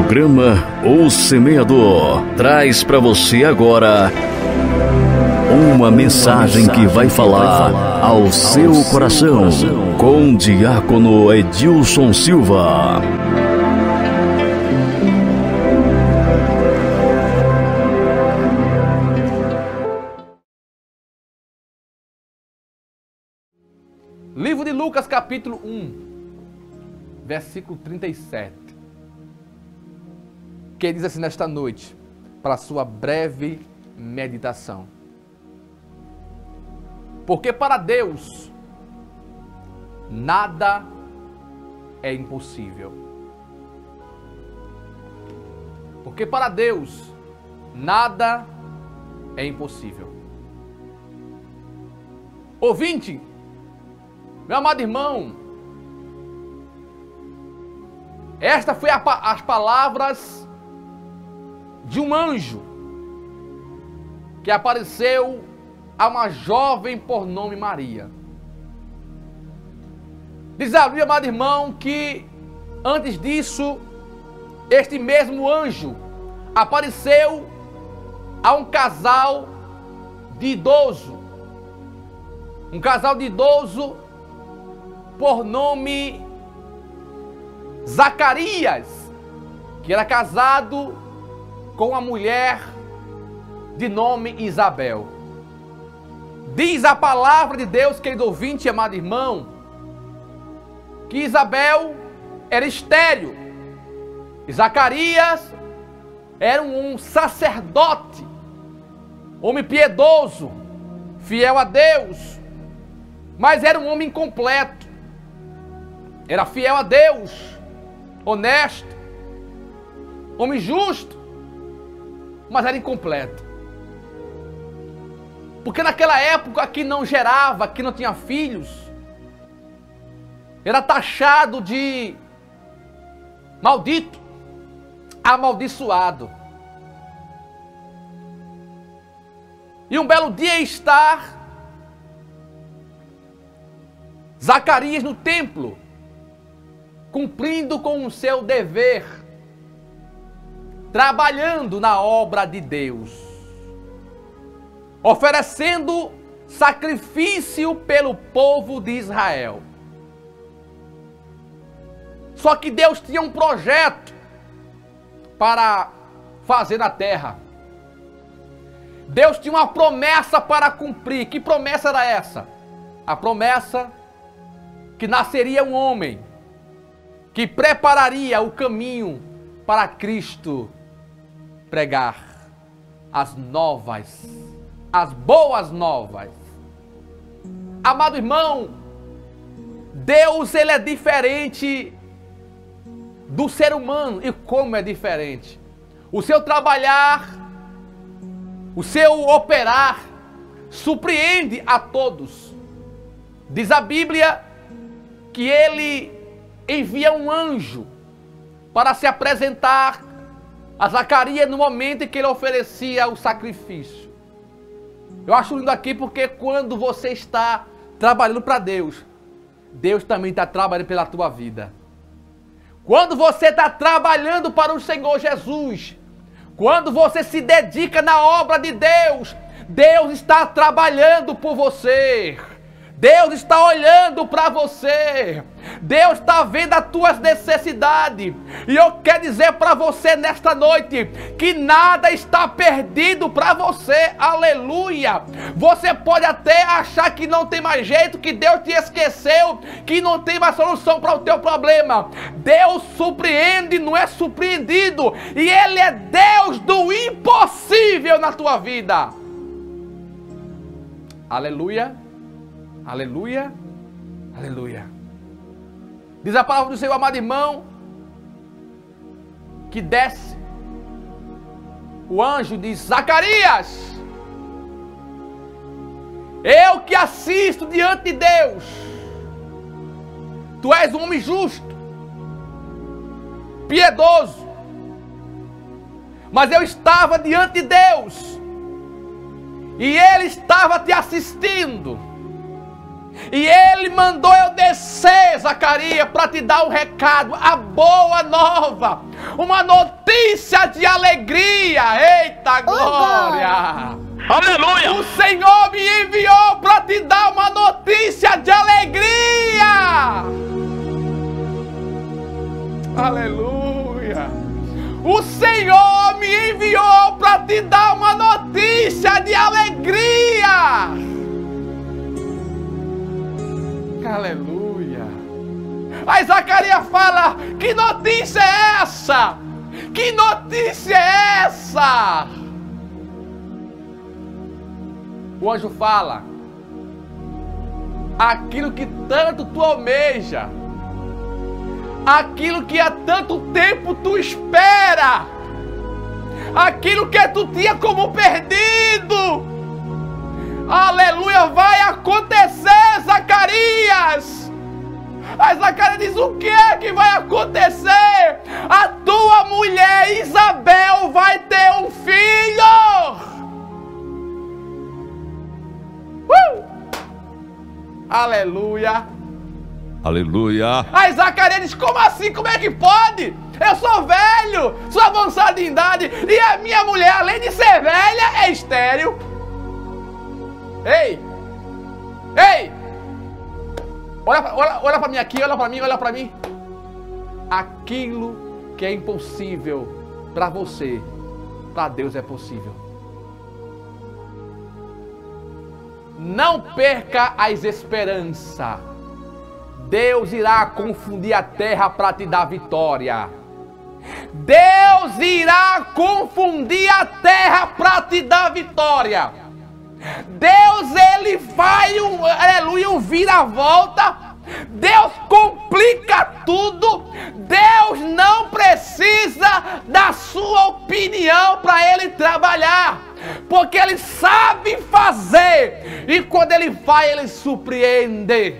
programa O Semeador traz para você agora uma mensagem que vai falar ao seu coração, com o diácono Edilson Silva. Livro de Lucas, capítulo 1, versículo 37, que diz assim nesta noite, para a sua breve meditação. Porque para Deus, nada é impossível. Porque para Deus, nada é impossível. Ouvinte, meu amado irmão, esta foi as palavras de um anjo que apareceu a uma jovem por nome Maria. Diz a Bíblia, amado irmão, que antes disso, este mesmo anjo apareceu a um casal de idoso. Um casal de idoso por nome Zacarias, que era casado com uma mulher de nome Isabel. Diz a palavra de Deus, querido ouvinte e amado irmão, que Isabel era estéril e Zacarias era um sacerdote, homem piedoso, fiel a Deus, mas era um homem incompleto. Era fiel a Deus, honesto, homem justo, mas era incompleto. Porque naquela época que não gerava, que não tinha filhos, era taxado de maldito, amaldiçoado. E um belo dia está Zacarias no templo, cumprindo com o seu dever, trabalhando na obra de Deus, oferecendo sacrifício pelo povo de Israel. Só que Deus tinha um projeto para fazer na terra. Deus tinha uma promessa para cumprir. Que promessa era essa? A promessa que nasceria um homem que prepararia o caminho para Cristo pregar as novas, as boas novas. Amado irmão, Deus, ele é diferente do ser humano. E como é diferente? O seu trabalhar, o seu operar, surpreende a todos. Diz a Bíblia que ele envia um anjo para se apresentar a Zacarias no momento em que ele oferecia o sacrifício. Eu acho lindo aqui porque quando você está trabalhando para Deus, Deus também está trabalhando pela tua vida. Quando você está trabalhando para o Senhor Jesus, quando você se dedica na obra de Deus, Deus está trabalhando por você. Deus está olhando para você. Deus está vendo as tuas necessidades. E eu quero dizer para você nesta noite que nada está perdido para você. Aleluia. Você pode até achar que não tem mais jeito, que Deus te esqueceu, que não tem mais solução para o teu problema. Deus surpreende, não é surpreendido. E Ele é Deus do impossível na tua vida. Aleluia. Aleluia, aleluia. Diz a palavra do Senhor, amado irmão, que desce o anjo diz: Zacarias, eu que assisto diante de Deus, tu és um homem justo, piedoso, mas eu estava diante de Deus, e Ele estava te assistindo, E ele mandou eu descer, Zacarias, para te dar um recado, a boa nova, uma notícia de alegria. Eita glória! Aleluia! O Senhor me enviou para te dar uma notícia de alegria. Aleluia! O Senhor me enviou para te dar uma notícia de alegria. Aleluia! Aí Zacarias fala: que notícia é essa? Que notícia é essa? O anjo fala: aquilo que tanto tu almeja, aquilo que há tanto tempo tu espera, aquilo que tu tinha como perdido, aleluia, vai acontecer, Zacarias. Aí Zacarias diz: o que é que vai acontecer? A tua mulher Isabel vai ter um filho. Aleluia. Aleluia. Aí Zacarias diz: como assim? Como é que pode? Eu sou velho, sou avançado em idade, e a minha mulher, além de ser velha, é estéril. Ei! Ei! Olha para mim aqui, olha para mim. Aquilo que é impossível para você, para Deus é possível. Não perca as esperanças. Deus irá confundir a terra para te dar vitória. Deus irá confundir a terra para te dar vitória. Deus, ele vai, aleluia, um vira-volta. Deus complica tudo. Deus não precisa da sua opinião para ele trabalhar, porque ele sabe fazer. E quando ele faz, ele surpreende.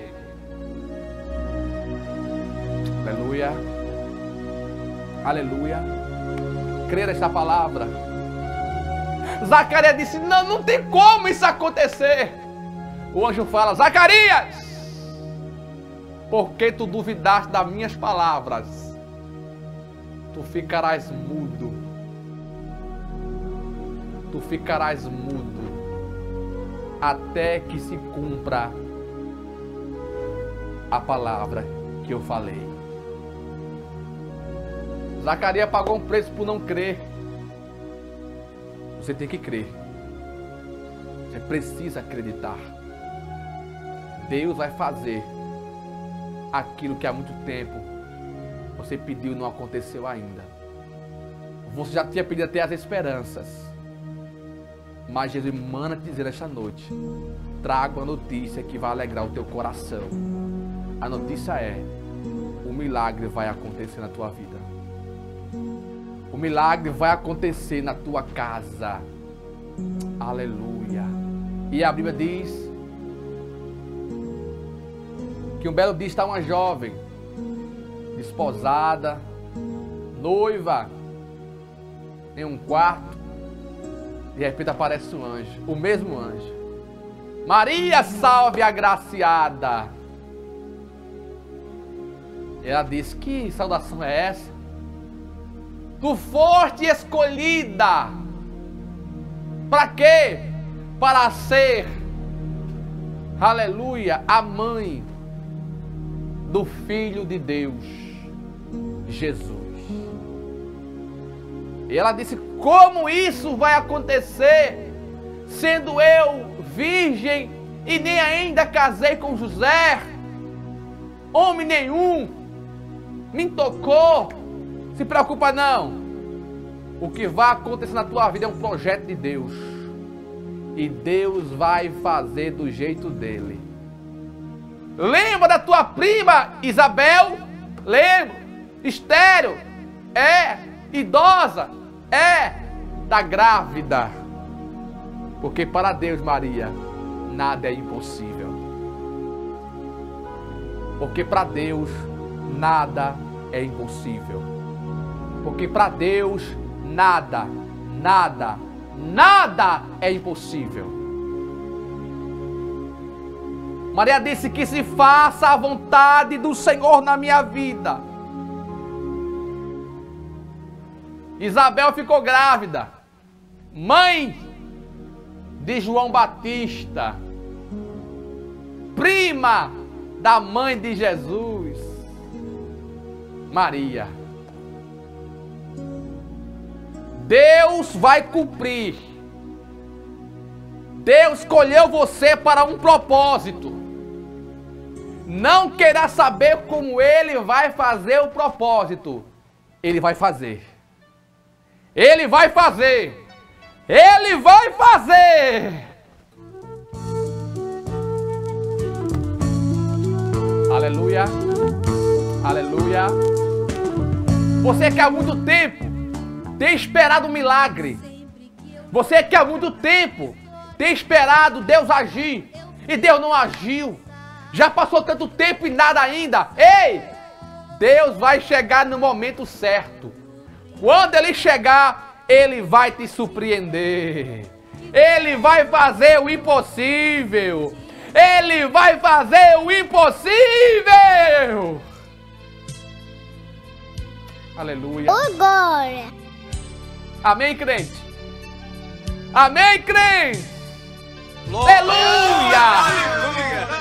Aleluia. Aleluia. Crê nessa palavra. Zacarias disse: não tem como isso acontecer. O anjo fala: Zacarias, porque tu duvidaste das minhas palavras, tu ficarás mudo. Tu ficarás mudo até que se cumpra a palavra que eu falei. Zacarias pagou um preço por não crer. Você tem que crer. Você precisa acreditar. Deus vai fazer aquilo que há muito tempo você pediu e não aconteceu ainda. Você já tinha pedido até as esperanças, mas Jesus manda te dizer esta noite: traga uma notícia que vai alegrar o teu coração. A notícia é: o milagre vai acontecer na tua vida. O milagre vai acontecer na tua casa. Aleluia. E a Bíblia diz que um belo dia está uma jovem, desposada, noiva, em um quarto. De repente aparece um anjo, o mesmo anjo. Maria, salve agraciada. E ela disse: que saudação é essa? Tu foste escolhida. Para quê? Para ser, aleluia, a mãe do Filho de Deus, Jesus. E ela disse: como isso vai acontecer, sendo eu virgem e nem ainda casei com José? Homem nenhum me tocou. Se preocupa não. O que vai acontecer na tua vida é um projeto de Deus. E Deus vai fazer do jeito dele. Lembra da tua prima Isabel? Lembra? Estéril? É. Idosa? É. Tá grávida. Porque para Deus, Maria, nada é impossível. Porque para Deus, nada é impossível. Porque para Deus, nada é impossível. Maria disse que se faça a vontade do Senhor na minha vida. Isabel ficou grávida, mãe de João Batista, prima da mãe de Jesus, Maria. Deus vai cumprir. Deus escolheu você para um propósito. Não queira saber como Ele vai fazer o propósito. Ele vai fazer. Ele vai fazer. Ele vai fazer. Aleluia. Aleluia. Você que há muito tempo tem esperado um milagre. Você que há muito tempo tem esperado Deus agir e Deus não agiu. Já passou tanto tempo e nada ainda. Ei! Deus vai chegar no momento certo. Quando Ele chegar, Ele vai te surpreender. Ele vai fazer o impossível. Ele vai fazer o impossível. Aleluia. Agora. Amém, crente? Amém, crente? Aleluia! Aleluia!